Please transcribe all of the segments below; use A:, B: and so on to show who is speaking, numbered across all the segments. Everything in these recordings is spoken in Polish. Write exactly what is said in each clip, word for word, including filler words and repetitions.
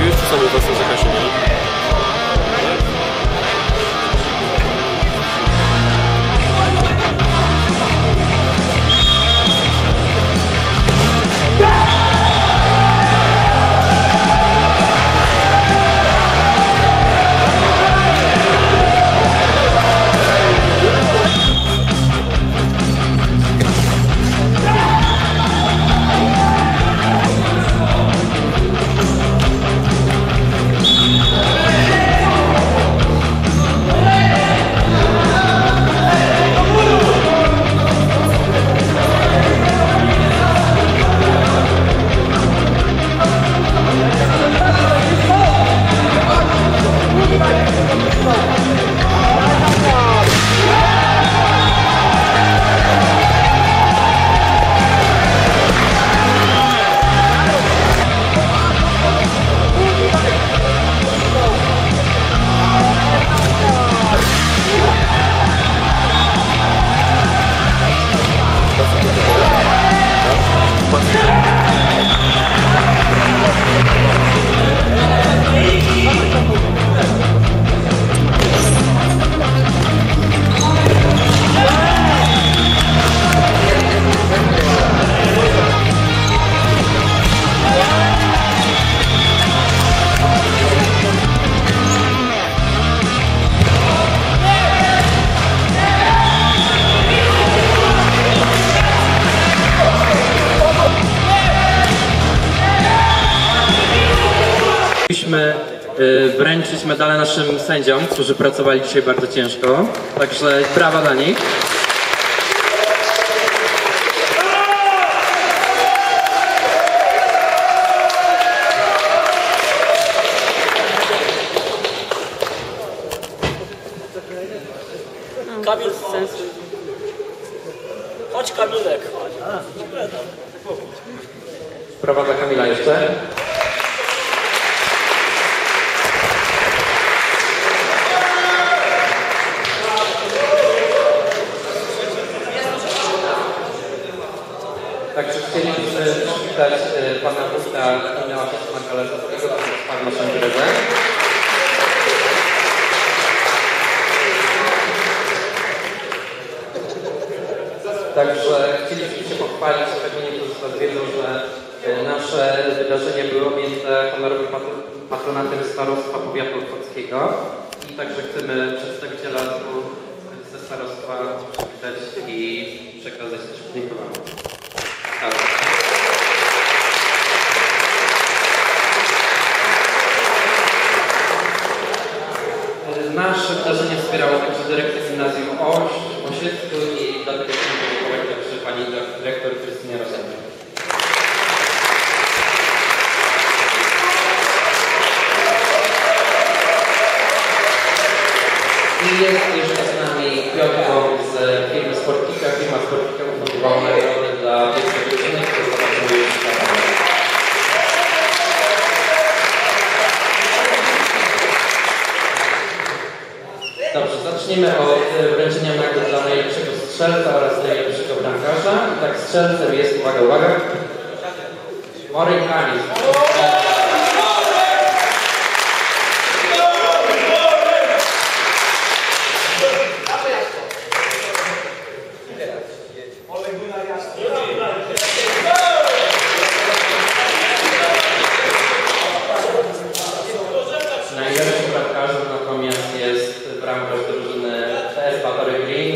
A: wszyscy są u was na zakazie, nie?
B: Chcieliśmy wręczyć medale naszym sędziom, którzy pracowali dzisiaj bardzo ciężko, także brawa dla nich.
C: Kamil, chodź Kamilek.
B: Brawa dla Kamila jeszcze. Także chcielibyśmy przywitać pana wójta Michała Marka-Leżackiego, który wsparł naszą imprezę. Także chcielibyśmy się pochwalić, pewnie niektórzy z was wiedzą, że nasze wydarzenie było objęte honorowym patronatem starostwa powiatu opolskiego i także chcemy przedstawiciela ze starostwa przywitać i przekazać też podziękowania. Nasze wydarzenie wspierało także dyrekcja gimnazjum Oś w Osiecku i dlatego chcemy podziękować także pani dyrektor Krystynie Rosenek. I jest jeszcze z nami Piotr z firmy Sportika. Firma Sportika ufundowała nagrody dla pierwszej drużyny, które zobaczymy już na kanale. Dobrze, zacznijmy od wręczenia nagród dla najlepszego strzelca oraz najlepszego bramkarza. I tak strzelcem jest, uwaga, uwaga, Marek Kalis. Najlepszym bramkarzem natomiast jest bramkarz drużyny T S Batory Green.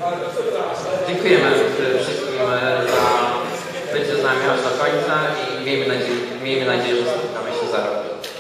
B: Dziękujemy wszystkim za bycie z nami aż do końca i miejmy nadzieję, miejmy nadzieję, że spotkamy się za rok.